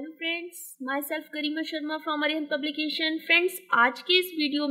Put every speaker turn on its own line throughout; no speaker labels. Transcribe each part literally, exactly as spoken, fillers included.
Hello friends, myself Garima Sharma from Arihant publication. Friends, आज के इस वीडियो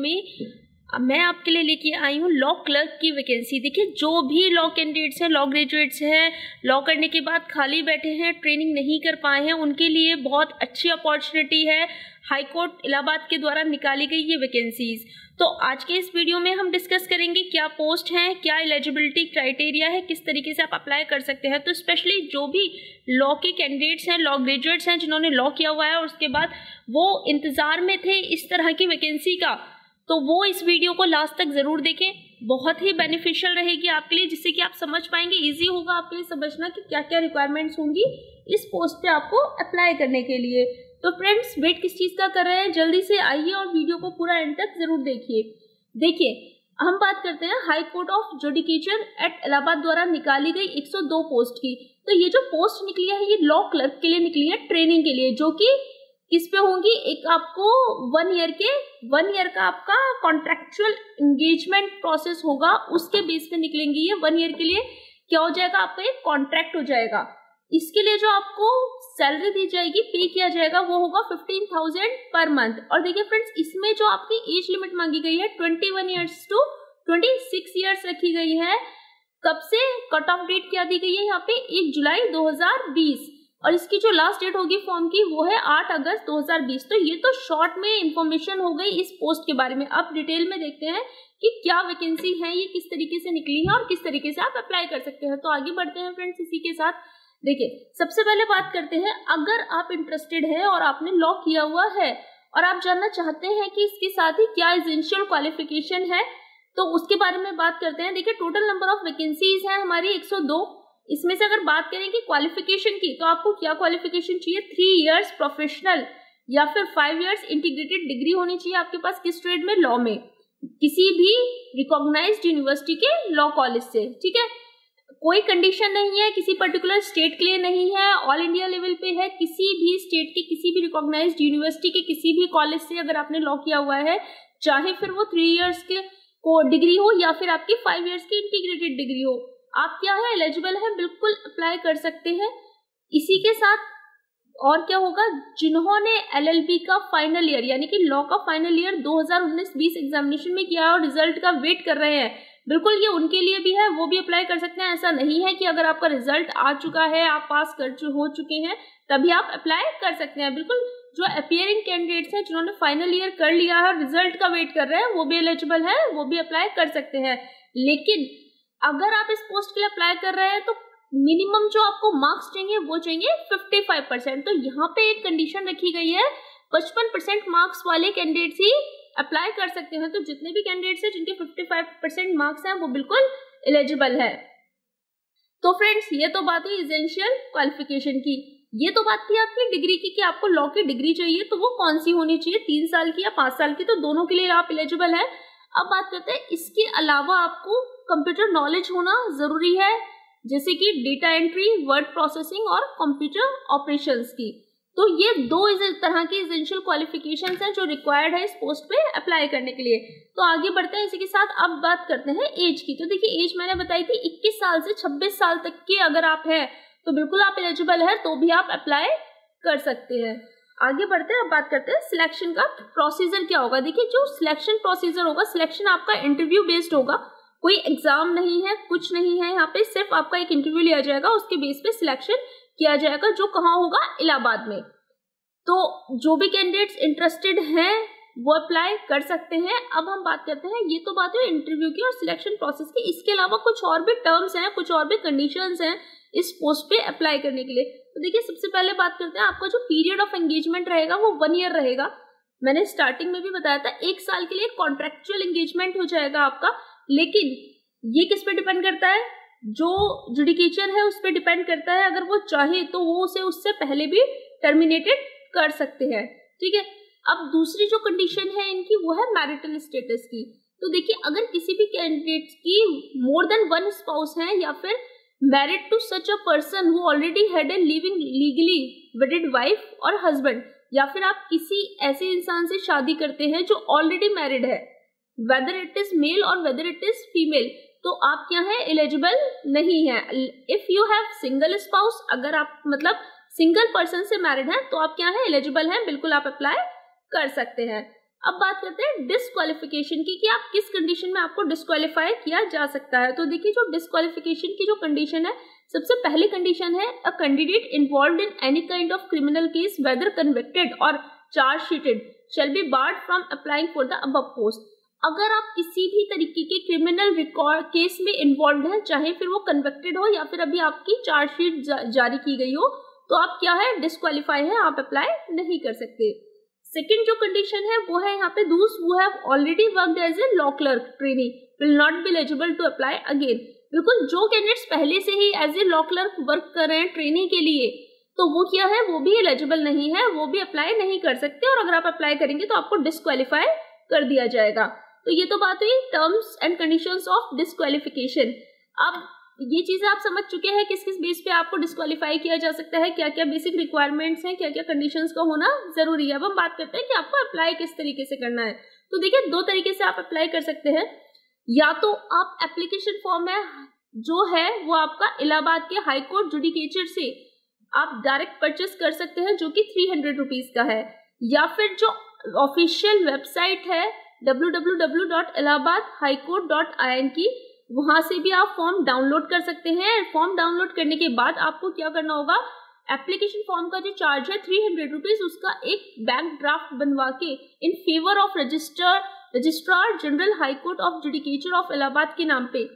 में मैं आपके लिए लेके आई हूँ लॉ क्लर्क की वैकेंसी। देखिए, जो भी लॉ कैंडिडेट्स हैं, लॉ ग्रेजुएट्स हैं, लॉ करने के बाद खाली बैठे हैं, ट्रेनिंग नहीं कर पाए हैं, उनके लिए बहुत अच्छी अपॉर्चुनिटी है। हाई कोर्ट इलाहाबाद के द्वारा निकाली गई ये वैकेंसीज। तो आज के इस वीडियो में हम डिस्कस करेंगे क्या पोस्ट हैं, क्या एलिजिबिलिटी क्राइटेरिया है, किस तरीके से आप अप्लाई कर सकते हैं। तो स्पेशली जो भी लॉ के कैंडिडेट्स हैं, लॉ ग्रेजुएट्स हैं, जिन्होंने लॉ किया हुआ है और उसके बाद वो इंतजार में थे इस तरह की वैकेंसी का, तो वो इस वीडियो को लास्ट तक जरूर देखें। बहुत ही बेनिफिशियल रहेगी आपके लिए, जिससे कि आप समझ पाएंगे। इजी होगा आपके लिए समझना कि क्या क्या रिक्वायरमेंट्स होंगी इस पोस्ट पे आपको अप्लाई करने के लिए। तो फ्रेंड्स, वेट किस चीज का कर रहे हैं, जल्दी से आइए और वीडियो को पूरा एंड तक जरूर देखिए। देखिए, हम बात करते हैं high court of judicature at Allahabad द्वारा निकाली गई एक सौ दो पोस्ट की। तो ये जो पोस्ट निकली है ये लॉ क्लर्क के लिए निकली है, ट्रेनिंग के लिए, जो कि किस पे होंगी। एक आपको वन ईयर के वन ईयर का आपका कॉन्ट्रेक्चुअल एंगेजमेंट प्रोसेस होगा, उसके बेस पे निकलेंगी ये। वन ईयर के लिए क्या हो जाएगा, आपका एक कॉन्ट्रैक्ट हो जाएगा। इसके लिए जो आपको सैलरी दी जाएगी, पे किया जाएगा, वो होगा फिफ्टीन थाउजेंड पर मंथ। और देखिए फ्रेंड्स, इसमें जो आपकी एज लिमिट मांगी गई है twenty one years to twenty six years रखी गई है। कब से कट ऑफ डेट क्या दी गई है यहाँ पे, एक जुलाई दो हजार बीस। और इसकी जो लास्ट डेट होगी फॉर्म की वो है आठ अगस्त दो हजार बीस। तो ये तो शॉर्ट में इंफॉर्मेशन हो गई इस पोस्ट के बारे में। अब डिटेल में देखते हैं कि क्या वैकेंसी है, ये किस तरीके से निकली है और किस तरीके से आप अप्लाई कर सकते हैं। तो आगे बढ़ते हैं फ्रेंड्स इसी के साथ। देखिए, सबसे पहले बात करते हैं, अगर आप इंटरेस्टेड है और आपने लॉ किया हुआ है और आप जानना चाहते हैं कि इसके साथ ही क्या एसेंशियल क्वालिफिकेशन है, तो उसके बारे में बात करते हैं। देखिए, टोटल नंबर ऑफ वैकेंसीज है हमारी एक सौ दो। इसमें से अगर बात करें कि क्वालिफिकेशन की, तो आपको क्या क्वालिफिकेशन चाहिए, थ्री इयर्स प्रोफेशनल या फिर फाइव इयर्स इंटीग्रेटेड डिग्री होनी चाहिए आपके पास। किस ट्रेड में, लॉ में, किसी भी रिकॉग्नाइज्ड यूनिवर्सिटी के लॉ कॉलेज से। ठीक है, कोई कंडीशन नहीं है, किसी पर्टिकुलर स्टेट के लिए नहीं है, ऑल इंडिया लेवल पे है। किसी भी स्टेट के किसी भी रिकॉग्नाइज्ड यूनिवर्सिटी के किसी भी कॉलेज से अगर आपने लॉ किया हुआ है, चाहे फिर वो थ्री इयर्स के को डिग्री हो या फिर आपकी फाइव इयर्स की इंटीग्रेटेड डिग्री हो, आप क्या है, एलिजिबल है, बिल्कुल अप्लाई कर सकते हैं। इसी के साथ और क्या होगा, जिन्होंने एलएलबी का फाइनल ईयर यानी कि लॉ का फाइनल ईयर दो हज़ार उन्नीस बीस एग्जामिनेशन में किया है और रिजल्ट का वेट कर रहे हैं, बिल्कुल ये उनके लिए भी है, वो भी अप्लाई कर सकते हैं। ऐसा नहीं है कि अगर आपका रिजल्ट आ चुका है, आप पास कर हो चुके हैं, तभी आप अप्लाई कर सकते हैं। बिल्कुल जो अपियरिंग कैंडिडेट्स हैं, जिन्होंने फाइनल ईयर कर लिया है और रिजल्ट का वेट कर रहे हैं, वो भी एलिजिबल है, वो भी अप्लाई कर सकते हैं। लेकिन अगर आप इस पोस्ट के लिए अप्लाई कर रहे हैं तो मिनिमम जो आपको मार्क्स चाहिए वो चाहिए पचपन परसेंट। तो यहाँ पे एक कंडीशन रखी गई है, पचपन परसेंट मार्क्स वाले कैंडिडेट्स ही अप्लाई कर सकते हैं। तो जितने भी कैंडिडेट्स हैं जिनके पचपन परसेंट मार्क्स हैं, वो बिल्कुल एलिजिबल है। तो फ्रेंड्स, ये तो बात हुई एसेंशियल क्वालिफिकेशन की। ये तो बात थी आपकी डिग्री की कि आपको लॉ की डिग्री चाहिए, तो वो कौन सी होनी चाहिए, तीन साल की या पांच साल की। तो दोनों के लिए आप एलिजिबल है। अब बात करते हैं, इसके अलावा आपको कंप्यूटर नॉलेज होना जरूरी है, जैसे कि डेटा एंट्री, वर्ड प्रोसेसिंग और कंप्यूटर ऑपरेशंस की। तो ये दो इस तरह की एसेंशियल क्वालिफिकेशंस हैं जो रिक्वायर्ड है इस पोस्ट पे अप्लाई करने के लिए। तो आगे बढ़ते हैं इसी के साथ। अब बात करते हैं एज की। तो देखिए, एज मैंने बताई थी इक्कीस साल से छब्बीस साल तक के अगर आप हैं तो बिल्कुल आप एलिजिबल है, तो भी आप अप्लाई कर सकते हैं। आगे बढ़ते हैं, अब बात करते हैं सिलेक्शन का प्रोसीजर क्या होगा। देखिए, जो सिलेक्शन प्रोसीजर होगा, सिलेक्शन आपका इंटरव्यू बेस्ड होगा, कोई एग्जाम नहीं है, कुछ नहीं है। यहाँ पे सिर्फ आपका एक इंटरव्यू लिया जाएगा, उसके बेस पे सिलेक्शन किया जाएगा, जो कहाँ होगा, इलाहाबाद में। तो जो भी कैंडिडेट्स इंटरेस्टेड हैं वो अप्लाई कर सकते हैं। अब हम बात करते हैं, ये तो बात है इंटरव्यू की और सिलेक्शन प्रोसेस की, इसके अलावा कुछ और भी टर्म्स हैं, कुछ और भी कंडीशंस हैं इस पोस्ट पे अप्लाई करने के लिए। तो देखिए, सबसे पहले बात करते हैं, आपका जो पीरियड ऑफ एंगेजमेंट रहेगा वो वन ईयर रहेगा। मैंने स्टार्टिंग में भी बताया था, एक साल के लिए कॉन्ट्रेक्चुअल एंगेजमेंट हो जाएगा आपका। लेकिन ये किस पे डिपेंड करता है, जो जुडिकेचर है उस पे डिपेंड करता है। अगर वो चाहे तो वो उसे उससे पहले भी टर्मिनेटेड कर सकते हैं। ठीक है, अब दूसरी जो कंडीशन है इनकी वो है मैरिटल स्टेटस की। तो देखिए, अगर किसी भी कैंडिडेट की मोर देन वन स्पाउस है या फिर married to such a person who already had a living legally wedded wife और हस्बैंड, या फिर आप किसी ऐसे इंसान से शादी करते हैं जो ऑलरेडी मैरिड है, वेदर इट इज मेल और वेदर इट इज फीमेल, तो आप क्या है, एलिजिबल नहीं है। If you have single spouse, अगर आप मतलब सिंगल पर्सन से मैरिड हैं तो आप क्या है, एलिजिबल हैं, बिल्कुल आप अप्लाई कर सकते हैं। अब बात करते हैं डिस्क्वालिफिकेशन की कि आप किस कंडीशन में आपको डिस्क्वालीफाई किया जा सकता है। तो देखिए जो डिस्क्वालिफिकेशन की जो कंडीशन है, सबसे पहली कंडीशन है a candidate involved in any kind of criminal case whether convicted और charge sheeted shall be barred from applying for the above post. अगर आप किसी भी तरीके के क्रिमिनल रिकॉर्ड केस में इन्वॉल्व हैं, चाहे फिर वो कन्विक्टेड हो या फिर अभी आपकी चार्जशीट जा, जारी की गई हो, तो आप क्या है, डिस्क्वालीफाई है, आप अप्लाई नहीं कर सकते। सेकेंड जो कंडीशन है वो है यहाँ पे those who have already worked as a law clerk trainee will not be eligible to apply again. बिल्कुल जो कैंडिडेट्स पहले से ही as a law clerk work कर रहे हैं ट्रेनिंग के लिए, तो वो क्या है, वो भी एलिजिबल नहीं है, वो भी अप्लाई नहीं कर सकते, और अगर आप अप्लाई करेंगे तो आपको डिस्क्वालीफाई कर दिया जाएगा। तो ये तो बात हुई terms and conditions of disqualification. अब ये चीजें आप समझ चुके हैं किस किस बेस पे आपको डिस्क्वालीफाई किया जा सकता है, क्या क्या बेसिक रिक्वायरमेंट्स हैं, क्या क्या कंडीशंस का होना जरूरी है। अब हम बात करते हैं कि आपको अप्लाई किस तरीके से करना है। तो देखिए दो तरीके से आप अप्लाई कर सकते हैं। या तो आप एप्लीकेशन फॉर्म है जो है वो आपका इलाहाबाद के हाई कोर्ट जुडिकेचर से आप डायरेक्ट परचेस कर सकते हैं, जो कि थ्री हंड्रेड रुपीज का है। या फिर जो ऑफिशियल वेबसाइट है W W W dot Allahabad high court dot I N की, वहां से भी आप फॉर्म डाउनलोड कर सकते हैं। फॉर्म डाउनलोड करने के बाद आपको क्या करना होगा, एप्लीकेशन फॉर्म का जो चार्ज है थ्री हंड्रेड रुपीज, उसका एक बैंक ड्राफ्ट बनवा के in favour of register registrar general high court of judicature of Allahabad के नाम पे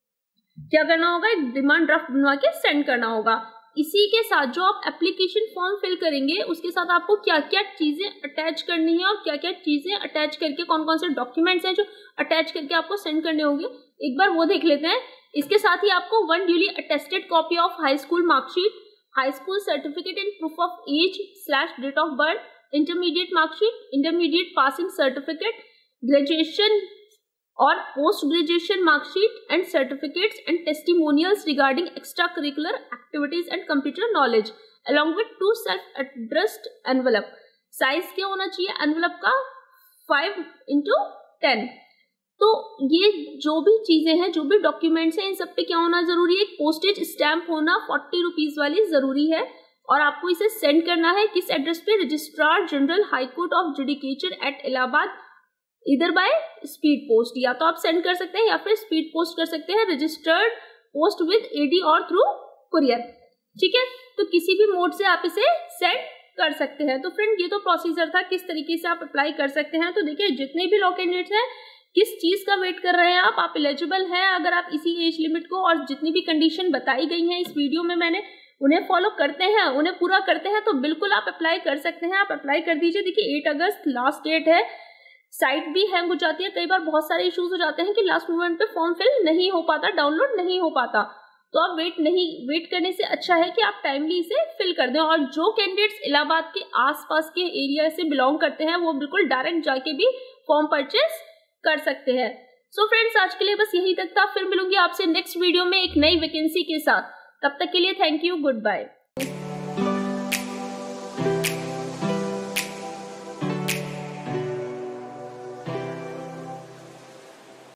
क्या करना होगा, एक डिमांड ड्राफ्ट बनवा के सेंड करना होगा। इसी के साथ जो आप एप्लीकेशन फॉर्म फिल करेंगे उसके साथ आपको क्या क्या चीजें अटैच करनी है और क्या क्या चीजें अटैच करके कौन कौन से डॉक्यूमेंट्स हैं जो अटैच करके आपको सेंड करने होंगे, एक बार वो देख लेते हैं। इसके साथ ही आपको one duly attested copy of high school marksheet, high school certificate in proof of age slash date of birth, intermediate marksheet, intermediate passing certificate, graduation और post graduation marksheet and certificates and testimonials regarding extra curricular activities and computer knowledge along with two self addressed envelope. Size क्या होना चाहिए envelope का, five into ten. तो ये जो भी चीजें हैं, जो भी डॉक्यूमेंट्स हैं, इन सब पे क्या होना जरूरी है, पोस्टेज स्टैंप होना फोर्टी रुपीज वाली जरूरी है। और आपको इसे सेंड करना है किस एड्रेस पे, registrar general high court of judicature at Allahabad, इधर बाय स्पीड पोस्ट। या तो आप सेंड कर सकते हैं या फिर स्पीड पोस्ट कर सकते हैं, रजिस्टर्ड पोस्ट विद एडी और थ्रू कुरियर। ठीक है, तो किसी भी मोड से आप इसे सेंड कर सकते हैं। तो फ्रेंड ये तो प्रोसीजर था किस तरीके से आप अप्लाई कर सकते हैं। तो देखिए जितने भी लॉ कैंडिडेट्स हैं, किस चीज का वेट कर रहे हैं आप आप एलिजिबल हैं अगर आप इसी एज लिमिट को और जितनी भी कंडीशन बताई गई हैं इस वीडियो में मैंने उन्हें फॉलो करते हैं, उन्हें पूरा करते हैं, तो बिल्कुल आप अप्लाई कर सकते हैं। आप अप्लाई कर दीजिए। देखिए एट अगस्त लास्ट डेट है, साइट भी हैंग हो जाती है, कई बार बहुत सारे इश्यूज हो जाते हैं कि लास्ट मोमेंट पे फॉर्म फिल नहीं हो पाता, डाउनलोड नहीं हो पाता। तो आप वेट नहीं वेट करने से अच्छा है कि आप टाइमली इसे फिल कर दें। और जो कैंडिडेट्स इलाहाबाद के आसपास के एरिया से बिलोंग करते हैं वो बिल्कुल डायरेक्ट जाके भी फॉर्म परचेस कर सकते हैं। सो फ्रेंड्स आज के लिए बस यही तक था, फिर मिलूंगी आपसे नेक्स्ट वीडियो में एक नई वैकेंसी के साथ। तब तक के लिए थैंक यू, गुड बाय।